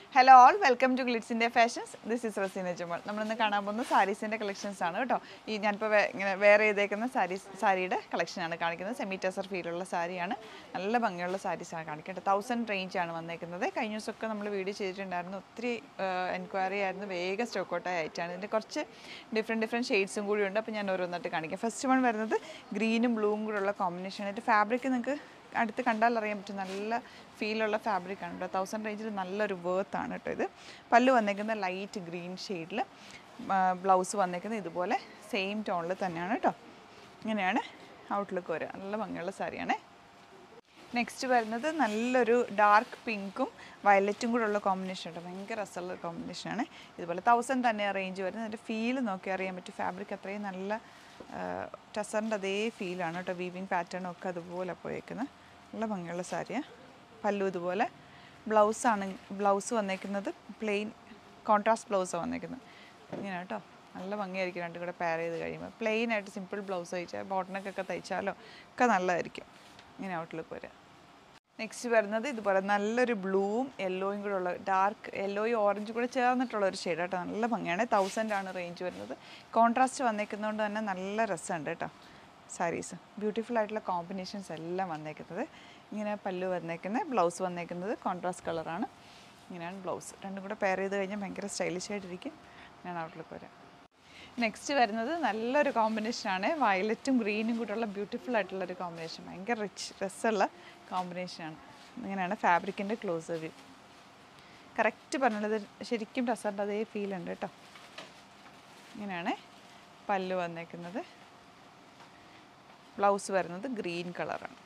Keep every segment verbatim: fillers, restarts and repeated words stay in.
Hello all, welcome to Glitzindia Fashions. This is Rasina Jamal. We will see sarees collections. I will wear the sarees collection. Semi Tussar feel saree. നല്ല ഭംഗിയുള്ള sarees ആണ് കാണിക്കുന്നത്. one thousand range ആണ് വന്നേക്കുന്നത്. കഴിഞ്ഞ ദിവസമൊക്കെ നമ്മൾ video ചെയ്തിട്ടുണ്ടായിരുന്നു. ഒത്തിരി എൻക്വയറി ആയിരുന്നു. വേഗം സ്റ്റോക്ക് ഔട്ട് ആയിട്ടാണ്. ഇതിന്റെ കുറച്ച് ഡിഫറെന്റ് ഡിഫറെന്റ് ഷെയ്ഡ്സും കൂടി ഉണ്ട്. അപ്പോൾ ഞാൻ ഓരോന്നായിട്ട് കാണിക്കാം. ഫസ്റ്റ് വൺ വരുന്നത് ഗ്രീനും ബ്ലൂവും കൂടിയുള്ള കോമ്പിനേഷൻ ആയിട്ട് ഫാബ്രിക് നിങ്ങൾക്ക് അടുത്ത് കണ്ടാൽ അറിയാൻ പറ്റും നല്ല ഫീൽ ഉള്ള ഫാബ്രിക് ആണ് ട്ടോ one thousand റേഞ്ചിൽ നല്ലൊരു വർത്ത് ആണ് ട്ടോ ഇത് പല്ലു വന്നേക്കുന്ന ലൈറ്റ് ഗ്രീൻ ഷെയ്ഡിൽ ബ്ലൗസ് വന്നേക്കുന്നത് ഇതുപോലെ സെയിം ടോണിൽ തന്നെയാണ് ട്ടോ ഇങ്ങനെയാണ് ഔട്ട്ലുക്ക് വരിക നല്ല ഭംഗിയുള്ള സാരിയാണ് നെക്സ്റ്റ് വരുന്നത് നല്ലൊരു ഡാർക്ക് പിങ്കും വയലറ്റും കൂടെ ഉള്ള കോമ്പിനേഷൻ ആണ് ഭയങ്കര രസമുള്ള കോമ്പിനേഷൻ ആണ് ഇതുപോലെ one thousand തന്നെ റേഞ്ച് വരുന്നത് അതിന്റെ ഫീൽ നോക്കി അറിയാൻ പറ്റും ഫാബ്രിക് അത്രയും നല്ല ടസറിന്റെ അതേ ഫീൽ ആണ് ട്ടോ വീവിംഗ് പാറ്റേൺ ഒക്കെ അതുപോലെ പോയേക്കുന്നത് നല്ല ഭംഗിയുള്ള സാരിയാ പല്ലു ഇതുപോലെ ബ്ലൗസ് ആണ് ബ്ലൗസ് വന്നേക്കുന്നത് പ്ലെയിൻ കോൺട്രാസ്റ്റ് ബ്ലൗസ് വന്നേക്കുന്നത് ഇങ്ങനെ ട്ടോ നല്ല ഭംഗിയായിരിക്കും രണ്ടും കൂടെ പെയർ ചെയ്ത് കഴിയുമ്പോൾ പ്ലെയിൻ ആയിട്ട് സിമ്പിൾ ബ്ലൗസ് തയ്ച്ചാൽ ബോട്ടനൊക്കെ തയ്ച്ചാലോ ഒക്കെ നല്ലതായിരിക്കും ഇങ്ങനെ ഔട്ട്ലുക്ക് വരിക നെക്സ്റ്റ് വരുന്നത് ഇതുപോലെ നല്ലൊരു ബ്ലൂവും യെല്ലോയും കൂടെ ഉള്ള ഡാർക്ക് യെല്ലോയും ഓറഞ്ചും കൂടെ ചേർന്നിട്ടുള്ള ഒരു ഷെയ്ഡ് കേട്ടോ നല്ല ഭംഗിയാണ് തൗസൻഡ് ആണ് റേഞ്ച് വരുന്നത് കോൺട്രാസ്റ്റ് വന്നേക്കുന്നതുകൊണ്ട് തന്നെ നല്ല രസമുണ്ട് കേട്ടോ സാരീസ് ബ്യൂട്ടിഫുൾ ആയിട്ടുള്ള കോമ്പിനേഷൻസ് എല്ലാം വന്നേക്കുന്നത് ഇങ്ങനെ പല്ലു വന്നേക്കുന്നത് ബ്ലൗസ് വന്നേക്കുന്നത് കോൺട്രാസ്റ്റ് കളറാണ് ഇങ്ങനെയാണ് ബ്ലൗസ് രണ്ടും കൂടെ പെയർ ചെയ്ത് കഴിഞ്ഞാൽ ഭയങ്കര സ്റ്റൈലിഷ് ആയിട്ടിരിക്കും ഞാൻ ഔട്ട്ലുക്ക് വരാം നെക്സ്റ്റ് വരുന്നത് നല്ലൊരു കോമ്പിനേഷനാണ് വയലറ്റും ഗ്രീനും കൂടെയുള്ള ബ്യൂട്ടിഫുൾ ആയിട്ടുള്ളൊരു കോമ്പിനേഷൻ ഭയങ്കര റിച്ച് രസമുള്ള കോമ്പിനേഷനാണ് ഇങ്ങനെയാണ് ഫാബ്രിക്കിൻ്റെ ക്ലോസ് വ്യൂ കറക്റ്റ് പറഞ്ഞത് ശരിക്കും ടസറിൻ്റെ അതേ ഫീൽ ഉണ്ട് കേട്ടോ ഇങ്ങനെയാണ് പല്ലു വന്നേക്കുന്നത് ബ്ലൗസ് വരുന്നത് ഗ്രീൻ കളറാണ്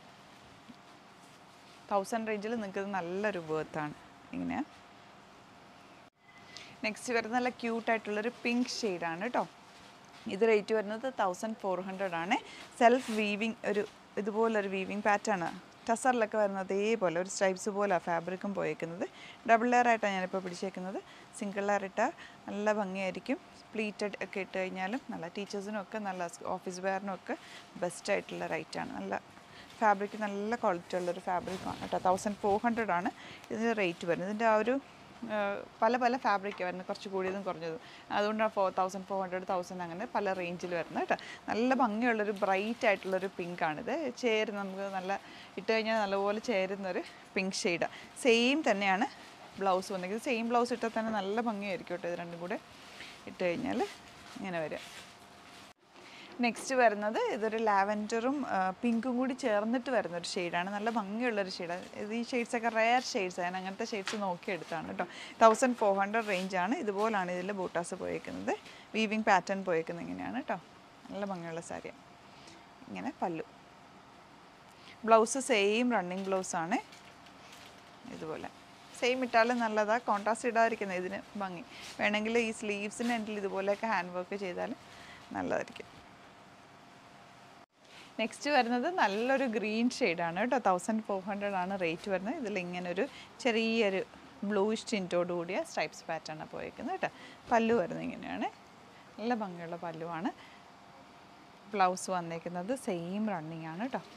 തൗസൻഡ് റേഞ്ചിൽ നിങ്ങൾക്ക് നല്ലൊരു വേർത്താണ് ഇങ്ങനെ നെക്സ്റ്റ് വരുന്നത് നല്ല ക്യൂട്ടായിട്ടുള്ളൊരു പിങ്ക് ഷെയ്ഡാണ് കേട്ടോ ഇത് റേറ്റ് വരുന്നത് തൗസൻഡ് ഫോർ ഹൺഡ്രഡ് ആണ് സെൽഫ് വീവിങ് ഒരു ഇതുപോലൊരു വീവിങ് പാറ്റേൺ ടസറിലൊക്കെ വരുന്നത് അതേപോലെ ഒരു സ്ട്രൈപ്സ് പോലെ ഫാബ്രിക്കും പോയേക്കുന്നത് ഡബിൾ ലെയർ ആയിട്ടാണ് ഞാനിപ്പോൾ പിടിച്ചേക്കുന്നത് സിംഗിൾ ലെയർ ഇട്ടാൽ നല്ല ഭംഗിയായിരിക്കും പ്ലീറ്റഡ് ഒക്കെ ഇട്ട് കഴിഞ്ഞാലും നല്ല ടീച്ചേഴ്സിനും ഒക്കെ നല്ല ഓഫീസ് വെയറിനും ഒക്കെ ബെസ്റ്റ് ആയിട്ടുള്ള റേറ്റാണ് നല്ല ഫാബ്രിക് നല്ല ക്വാളിറ്റി ഉള്ളൊരു ഫാബ്രിക്കാണ് കേട്ടോ തൗസൻഡ് ഫോർ ഹൺഡ്രഡ് ആണ് ഇതിൻ്റെ റേറ്റ് വരുന്നത് ഇതിൻ്റെ ആ ഒരു പല പല ഫാബ്രിക് വരുന്നത് കുറച്ച് കൂടിയതും കുറഞ്ഞതും അതുകൊണ്ടാണ് four thousand four hundred thousand അങ്ങനെ പല റേഞ്ചിൽ വരുന്നത് കേട്ടോ നല്ല ഭംഗിയുള്ളൊരു ബ്രൈറ്റ് ആയിട്ടുള്ളൊരു പിങ്കാണിത് ചേരുന്ന നമുക്ക് നല്ല ഇട്ട് കഴിഞ്ഞാൽ നല്ലപോലെ ചേരുന്നൊരു പിങ്ക് ഷെയ്ഡാണ് സെയിം തന്നെയാണ് ബ്ലൗസ് വന്നിരിക്കുന്നത് സെയിം ബ്ലൗസ് ഇട്ടാൽ തന്നെ നല്ല ഭംഗിയായിരിക്കും കേട്ടോ ഇത് രണ്ടും കൂടെ ഇട്ട് കഴിഞ്ഞാൽ ഇങ്ങനെ വരിക നെക്സ്റ്റ് വരുന്നത് ഇതൊരു ലാവൻഡറും പിങ്കും കൂടി ചേർന്നിട്ട് വരുന്നൊരു ഷെയ്ഡാണ് നല്ല ഭംഗിയുള്ളൊരു ഷെയ്ഡാണ് ഇത് ഈ ഷെയ്ഡ്സൊക്കെ റെയർ ഷെയ്ഡ്സ് ആണ് അങ്ങനത്തെ ഷെയ്ഡ്സ് നോക്കിയെടുത്താണ് കേട്ടോ തൗസൻഡ് ഫോർ ഹൺഡ്രഡ് റേഞ്ചാണ് ഇതുപോലാണ് ഇതിൽ ബൂട്ടാസ് പോയേക്കുന്നത് വീവിങ് പാറ്റേൺ പോയേക്കുന്നത് ഇങ്ങനെയാണ് കേട്ടോ നല്ല ഭംഗിയുള്ള സാരിയാണ് ഇങ്ങനെ പല്ലു ബ്ലൗസ് സെയിം റണ്ണിങ് ബ്ലൗസാണ് ഇതുപോലെ സെയിം ഇട്ടാലും നല്ലതാണ് കോൺട്രാസ്റ്റ് ഇടാതിരിക്കുന്നത് ഇതിന് ഭംഗി വേണമെങ്കിൽ ഈ സ്ലീവ്സിന് എൻഡിൽ ഇതുപോലെയൊക്കെ ഹാൻഡ് വർക്ക് ചെയ്താലും നല്ലതായിരിക്കും നെക്സ്റ്റ് വരുന്നത് നല്ലൊരു ഗ്രീൻ ഷെയ്ഡാണ് കേട്ടോ തൗസൻഡ് ഫോർ ഹൺഡ്രഡ് ആണ് റേറ്റ് വരുന്നത് ഇതിൽ ഇങ്ങനെ ഒരു ചെറിയൊരു ബ്ലൂയിഷ് ടിൻറ്റോട് കൂടിയ സ്ട്രൈപ്സ് പാറ്റേണാണ് പോയേക്കുന്നത് കേട്ടോ പല്ലു വരുന്നത് ഇങ്ങനെയാണ് നല്ല ഭംഗിയുള്ള പല്ലുവാണ് ബ്ലൗസ് വന്നേക്കുന്നത് സെയിം റണ്ണിങ് ആണ് കേട്ടോ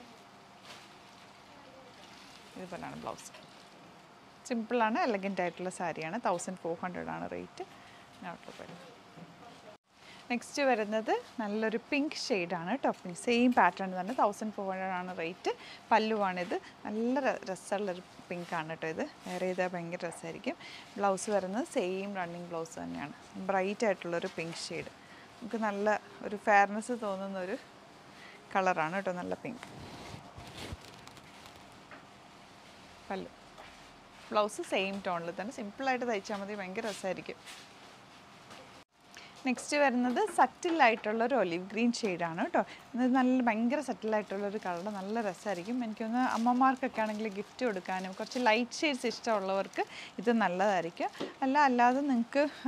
ഇതുപോലെയാണ് ബ്ലൗസ് സിമ്പിളാണ് എലഗൻ്റ് ആയിട്ടുള്ള സാരിയാണ് തൗസൻഡ് ഫോർ ഹൺഡ്രഡ് ആണ് റേറ്റ് ഔട്ട്ലുക്ക് വരുന്നത് നെക്സ്റ്റ് വരുന്നത് നല്ലൊരു പിങ്ക് ഷെയ്ഡാണ് കേട്ടോ സെയിം പാറ്റേൺ തന്നെ തൗസൻഡ് ഫോർ ഹൺഡ്രഡ് ആണ് റേറ്റ് പല്ലുവാണിത് നല്ല രസമുള്ളൊരു പിങ്കാണ് കേട്ടോ ഇത് വേറെ ചെയ്താൽ ഭയങ്കര രസമായിരിക്കും ബ്ലൗസ് വരുന്നത് സെയിം റണ്ണിങ് ബ്ലൗസ് തന്നെയാണ് ബ്രൈറ്റ് ആയിട്ടുള്ളൊരു പിങ്ക് ഷെയ്ഡ് നമുക്ക് നല്ല ഒരു ഫെയർനെസ് തോന്നുന്ന ഒരു കളറാണ് കേട്ടോ നല്ല പിങ്ക് പല്ലു ബ്ലൗസ് സെയിം ടോണിൽ തന്നെ സിമ്പിളായിട്ട് തയ്ച്ചാൽ മതി ഭയങ്കര രസമായിരിക്കും നെക്സ്റ്റ് വരുന്നത് സറ്റിലായിട്ടുള്ളൊരു ഒലിവ് ഗ്രീൻ ഷെയ്ഡാണ് കേട്ടോ ഇത് നല്ല ഭയങ്കര സറ്റിലായിട്ടുള്ളൊരു കളർ നല്ല രസമായിരിക്കും എനിക്കൊന്ന് അമ്മമാർക്കൊക്കെ ആണെങ്കിൽ ഗിഫ്റ്റ് കൊടുക്കാനും കുറച്ച് ലൈറ്റ് ഷെയ്ഡ്സ് ഇഷ്ടമുള്ളവർക്ക് ഇത് നല്ലതായിരിക്കും അല്ല അല്ലാതെ നിങ്ങൾക്ക്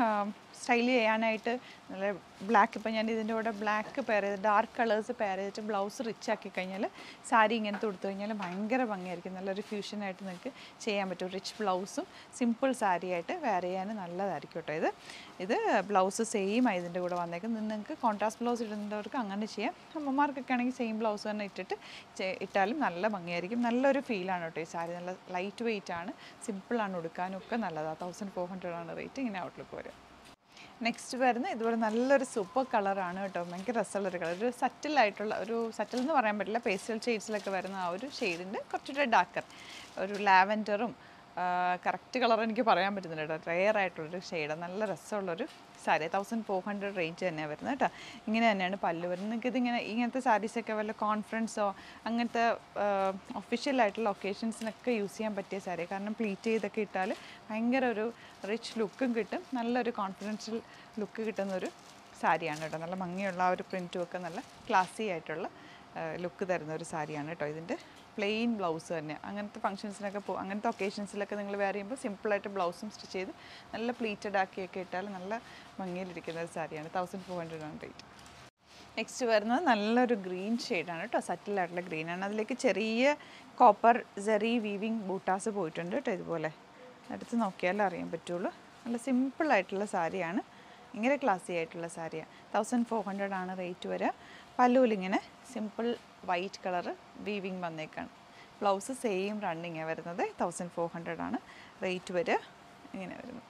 സ്റ്റൈൽ ചെയ്യാനായിട്ട് നല്ല ബ്ലാക്ക്, ഇപ്പം ഞാൻ ഇതിൻ്റെ കൂടെ ബ്ലാക്ക് പെയർ ചെയ്ത് ഡാർക്ക് കളേഴ്സ് പെയർ ചെയ്തിട്ട് ബ്ലൗസ് റിച്ച് ആക്കി കഴിഞ്ഞാൽ സാരി ഇങ്ങനത്തെ കൊടുത്തു കഴിഞ്ഞാൽ ഭയങ്കര ഭംഗിയായിരിക്കും. നല്ലൊരു ഫ്യൂഷനായിട്ട് നിങ്ങൾക്ക് ചെയ്യാൻ പറ്റും. റിച്ച് ബ്ലൗസും സിമ്പിൾ സാരിയായിട്ട് വെയർ ചെയ്യാൻ നല്ലതായിരിക്കും കേട്ടോ. ഇത് ഇത് ബ്ലൗസ് സെയിം ആയി ഇതിൻ്റെ കൂടെ വന്നേക്കും. നിങ്ങൾക്ക് കോൺട്രാസ്റ്റ് ബ്ലൗസ് ഇടുന്നവർക്ക് അങ്ങനെ ചെയ്യാം. അമ്മമാർക്കൊക്കെ ആണെങ്കിൽ സെയിം ബ്ലൗസ് തന്നെ ഇട്ടിട്ട് ഇട്ടാലും നല്ല ഭംഗിയായിരിക്കും. നല്ലൊരു ഫീലാണ് കേട്ടോ ഈ സാരി. നല്ല ലൈറ്റ് വെയിറ്റ് ആണ്, സിമ്പിളാണ് ഉടുക്കാനും ഒക്കെ നല്ലതാണ്. തൗസൻഡ് ഫോർ ഹൺഡ്രഡ് ആണ് റേറ്റ്. ഇങ്ങനെ ഔട്ട്ലുക്ക് വരും. നെക്സ്റ്റ് വരുന്ന ഇതുപോലെ നല്ലൊരു സൂപ്പർ കളറാണ് കേട്ടോ. ഭയങ്കര രസമുള്ളൊരു കളർ. ഒരു സറ്റിലായിട്ടുള്ള ഒരു സറ്റിൽ എന്ന് പറയാൻ പറ്റില്ല, പേസ്റ്റൽ ഷെയ്ഡ്സിലൊക്കെ വരുന്ന ആ ഒരു ഷെയ്ഡിൻ്റെ കുറച്ചുകൂടെ ഡാർക്കർ ഒരു ലാവൻഡറും കറക്റ്റ് കളർ എനിക്ക് പറയാൻ പറ്റുന്നില്ല കേട്ടോ. റെയർ ആയിട്ടുള്ളൊരു ഷെയ്ഡ്, നല്ല രസമുള്ളൊരു സാരി. തൗസൻഡ് ഫോർ ഹൺഡ്രഡ് റേഞ്ച് തന്നെയാണ് വരുന്നത് കേട്ടോ. ഇങ്ങനെ തന്നെയാണ് പല്ല് വരുന്നത്. നിങ്ങൾക്ക് ഇതിങ്ങനെ ഇങ്ങനത്തെ സാരീസൊക്കെ വല്ല കോൺഫറൻസോ അങ്ങനത്തെ ഒഫീഷ്യലായിട്ടുള്ള ഒക്കേഷൻസിനൊക്കെ യൂസ് ചെയ്യാൻ പറ്റിയ സാരി. കാരണം പ്ലീറ്റ് ചെയ്തൊക്കെ ഇട്ടാൽ ഭയങ്കര ഒരു റിച്ച് ലുക്കും കിട്ടും, നല്ലൊരു കോൺഫിഡൻഷ്യൽ ലുക്ക് കിട്ടുന്നൊരു സാരിയാണ് കേട്ടോ. നല്ല ഭംഗിയുള്ള ആ ഒരു പ്രിൻറ്റും ഒക്കെ നല്ല ക്ലാസി ആയിട്ടുള്ള ലുക്ക് തരുന്ന ഒരു സാരിയാണ് കേട്ടോ. ഇതിൻ്റെ പ്ലെയിൻ ബ്ലൗസ് തന്നെ അങ്ങനത്തെ ഫംഗ്ഷൻസിനൊക്കെ പോകും, അങ്ങനത്തെ ഒക്കേഷൻസിലൊക്കെ നിങ്ങൾ വെയർ ചെയ്യുമ്പോൾ സിമ്പിളായിട്ട് ബ്ലൗസും സ്റ്റിച്ച് ചെയ്ത് നല്ല പ്ലീറ്റഡ് ആക്കിയൊക്കെ ഇട്ടാൽ നല്ല ഭംഗിയിലിരിക്കുന്ന ഒരു സാരിയാണ്. തൗസൻഡ് ഫോർ ഹൺഡ്രഡ് ആണ് റേറ്റ്. നെക്സ്റ്റ് വരുന്നത് നല്ലൊരു ഗ്രീൻ ഷെയ്ഡാണ് കേട്ടോ. സറ്റിലായിട്ടുള്ള ഗ്രീനാണ്. അതിലേക്ക് ചെറിയ കോപ്പർ സെറി വീവിങ് ബൂട്ടാസ് പോയിട്ടുണ്ട് കേട്ടോ. ഇതുപോലെ അടുത്ത് നോക്കിയാലേ അറിയാൻ പറ്റുള്ളൂ. നല്ല സിമ്പിളായിട്ടുള്ള സാരിയാണ്, ഇങ്ങനെ ക്ലാസി ആയിട്ടുള്ള സാരിയാണ്. തൗസൻഡ് ഫോർ ഹൺഡ്രഡ് ആണ് റേറ്റ് വരിക. പല്ലുവിലിങ്ങനെ സിമ്പിൾ വൈറ്റ് കളറ് വീവിങ് വന്നേക്കാണ്. ബ്ലൗസ് സെയിം റണ്ണിങ്ങാണ് വരുന്നത്. തൗസൻഡ് ഫോർ ഹൺഡ്രഡ് ആണ് റേറ്റ് വരിക. ഇങ്ങനെ വരുന്നത്.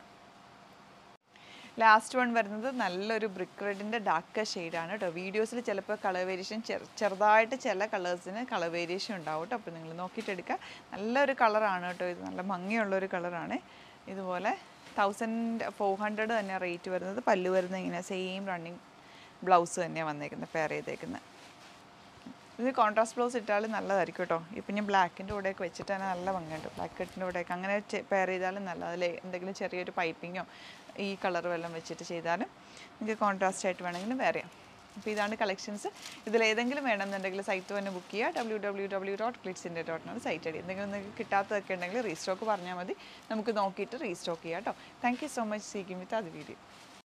ലാസ്റ്റ് വൺ വരുന്നത് നല്ലൊരു ബ്രിക്ക് റെഡിൻ്റെ ഡാർക്ക് ഷെയ്ഡാണ് കേട്ടോ. വീഡിയോസിൽ ചിലപ്പോൾ കളർ വേരിയേഷൻ ചെറുതായിട്ട് ചില കളേഴ്സിന് കളർ വേരിയേഷൻ ഉണ്ടാവും കേട്ടോ. അപ്പോൾ നിങ്ങൾ നോക്കിയിട്ട് എടുക്കുക. നല്ലൊരു കളറാണ് കേട്ടോ ഇത്. നല്ല ഭംഗിയുള്ളൊരു കളറാണ്. ഇതുപോലെ തൗസൻഡ് ഫോർ ഹൺഡ്രഡ് തന്നെ റേറ്റ് വരുന്നത്. പല്ല് വരുന്നത് ഇങ്ങനെ സെയിം റണ്ണിങ് ബ്ലൗസ് തന്നെയാണ് വന്നേക്കുന്നത്, പെയർ ചെയ്തേക്കുന്നത്. ഇത് കോൺട്രാസ്റ്റ് ബ്ലൗസ് ഇട്ടാൽ നല്ലതായിരിക്കും കേട്ടോ. ഇപ്പം ഞാൻ ബ്ലാക്കിൻ്റെ കൂടെയൊക്കെ വെച്ചിട്ട് തന്നെ നല്ല ഭംഗിയുണ്ട്. ബ്ലാക്ക് കട്ടിൻ്റെ കൂടെയൊക്കെ അങ്ങനെ പെയർ ചെയ്താലും നല്ല. അതിൽ എന്തെങ്കിലും ചെറിയൊരു പൈപ്പിങ്ങോ ഈ കളർ വല്ലതും വെച്ചിട്ട് ചെയ്താലും നിങ്ങൾക്ക് കോൺട്രാസ്റ്റ് ആയിട്ട് വേണമെങ്കിലും വെയർ ചെയ്യാം. അപ്പോൾ ഇതാണ് കളക്ഷൻസ്. ഇതിലേതെങ്കിലും വേണമെന്നുണ്ടെങ്കിൽ സൈറ്റ് തന്നെ ബുക്ക് ചെയ്യുക. W W W dot glitz india dot ആണ് സൈറ്റ് ഐ ഡി. എന്തെങ്കിലും നിങ്ങൾക്ക് കിട്ടാത്തതൊക്കെ ഉണ്ടെങ്കിൽ റീസ്റ്റോക്ക് പറഞ്ഞാൽ മതി, നമുക്ക് നോക്കിയിട്ട് റീസ്റ്റോക്ക് ചെയ്യാം കേട്ടോ. Thank you so much. Seeking with അത് വീഡിയോ.